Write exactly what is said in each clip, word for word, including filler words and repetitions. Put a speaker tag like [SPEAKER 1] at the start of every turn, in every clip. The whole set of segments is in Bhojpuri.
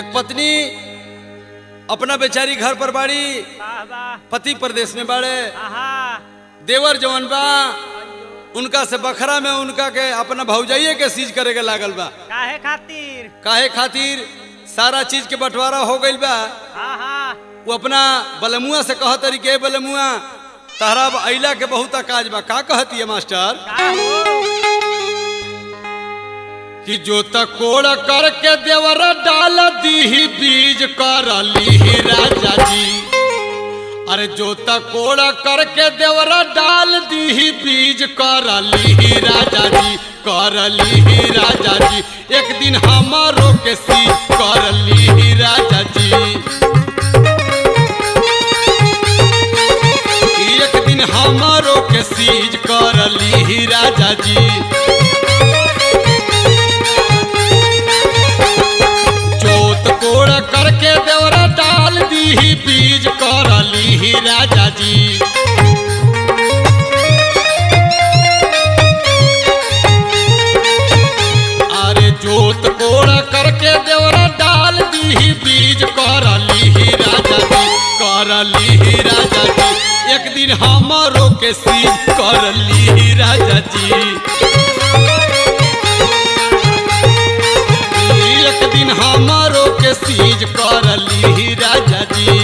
[SPEAKER 1] एक पत्नी अपना बेचारी घर पर बाड़ी, पति प्रदेश में बाड़े, देवर जवन बा उनका से बखरा में उनका के अपना भौजाइये के सीज करे के लागल बा।
[SPEAKER 2] काहे खातिर
[SPEAKER 1] काहे खातिर सारा चीज के बंटवारा हो गइल बा। वो अपना बलमुआ से कह तरी के बलमुआ तहरा अइला के बहुत काज बा। का कहती है मास्टर कि जो तकोड़ करके देवरा डाल दी बीज कर ली राजा जी। अरे जो तकोड़ करके देवरा डाल दी बीज कर ली राजा जी, कर ली राजा जी। एक दिन हमारो के सी कर ली राजा जी, एक दिन हमारो के सीज कर ली राजा जी। करके देवरा डाल दी बीज कर ली राजा जी। अरे जोत कोड़ा करके देवरा डाल दी बीज कर ली राजा जी, कर ली राजा जी। एक दिन हमारो के सीज कर ली राजा जी, एक दिन हमारो के सीज कर ली राजा जी।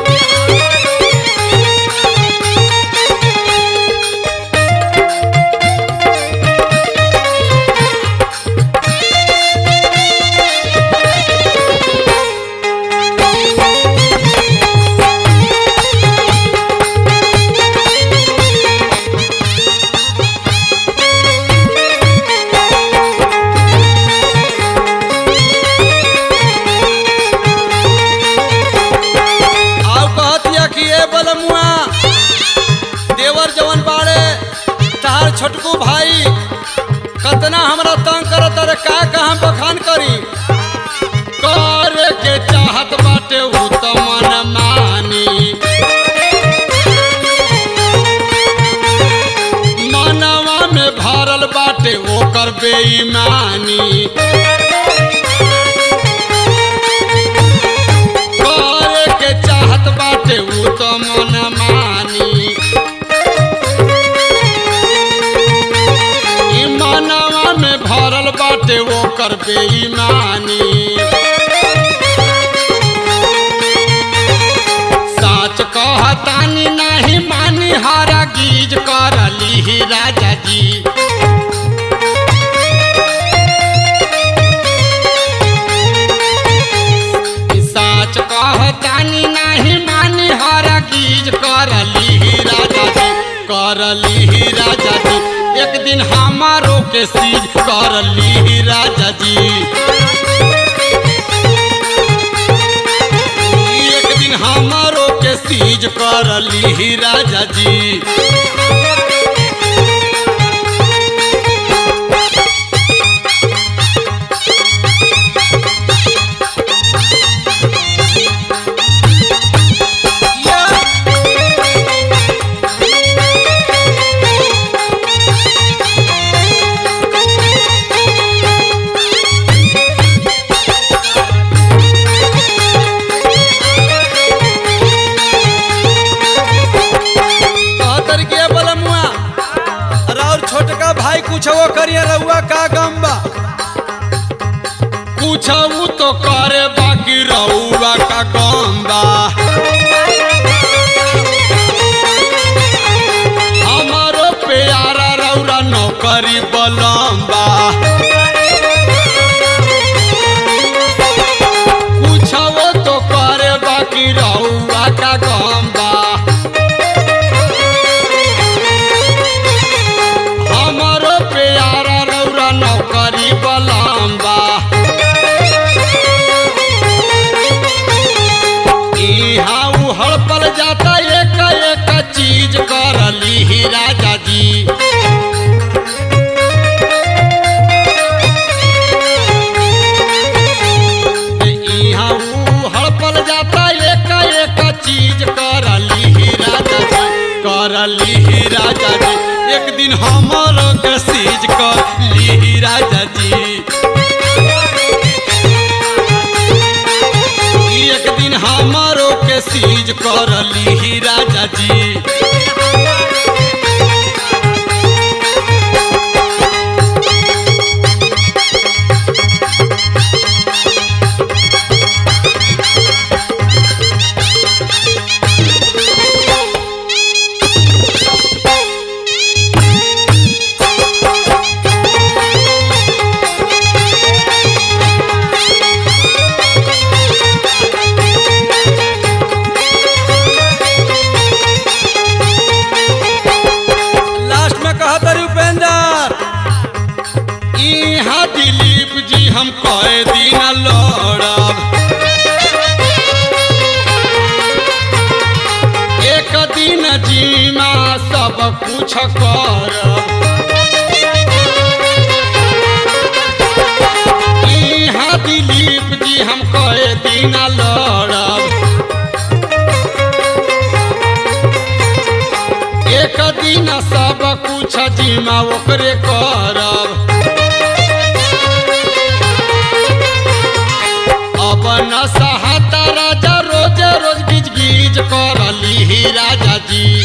[SPEAKER 1] छोटकू भाई कतना हमरा तंग करत रे, का का हम बखान करी। करे के चाहत बाटे उ त मन मानी, मनवा में भरल बाटे ओकर बेईमानी। करे के चाहत बाटे उ त मन मानी, मनवा में भरल बाटे ओकर बेईमानी। साच कहतानी नहीं मानी हारा गीज कर ली राजा जी। साच कहतानी नहीं मानी हारा गीज कर ली राजा जी, कर ली राजा जी। एक दिन हमारो के सीज कर ली राजा जी, एक दिन हमारो के सीज कर ली राजा जी। पूछो करिए रउआ का गम बा, पूछू तो करे बाकी रउआ का गम बा। हमारो प्यारा रउरा नौकरी बलम बा, पूछो तो करे बाकी रउआ का गम बा। नौकरी बलम्बा यहाँ हड़पल जाता एक एक चीज कर ली राजा जी। यहाँ हड़पल जाता एक एक चीज कर ली राजा जी, कर ली राजा जी। एक दिन हमारो के सीज कर ली राजा जी। सीज कर ली राजा जी। दिलीप जी हम कई दिन लड़ब, एक दिन जीमा सब कुछ करब। यहाँ दिलीप जी हम कई दिन लड़ब, एक दिन सब कुछ जीमा ओकरे करब। न सहाता राजा रोज रोज गिज गिज कर ली राजा जी।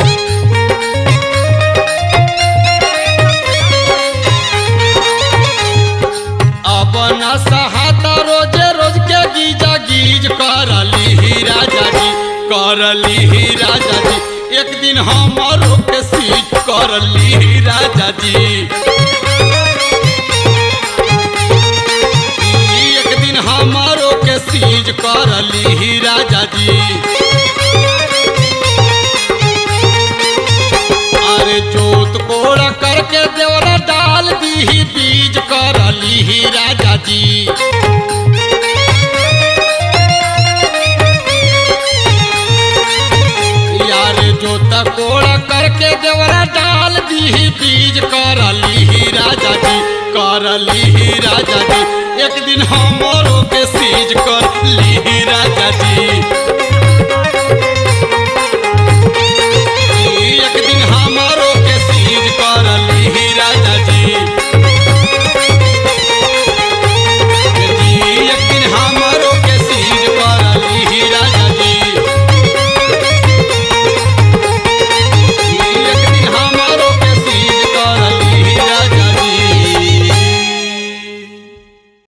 [SPEAKER 1] अब न सहाता रोज रोज के गिजा गिज कर ली राजा जी, कर ली राजा जी। एक दिन हमारो के सीज कर ली राजा जी। हमारो के सीज कर ली राजा जी। अरे जोत कोड़ा करके देवरा डाल दी बीज कर ली राजा जी। यार जोत कोड़ा करके देवरा डाल दी बीज कर ली राजा जी, कर ली राजा जी। एक दिन हमारो के सीज कर ली राजा जी।